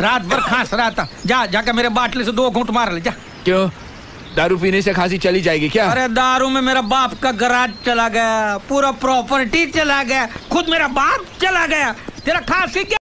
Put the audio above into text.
रात भर खांस रहा था। जा जाके मेरे बाटले से 2 घूंट मार ले जा। क्यों, दारू पीने से खांसी चली जाएगी क्या? अरे दारू में मेरा बाप का गराज चला गया, पूरा प्रॉपर्टी चला गया, खुद मेरा बाप चला गया, तेरा खांसी क्या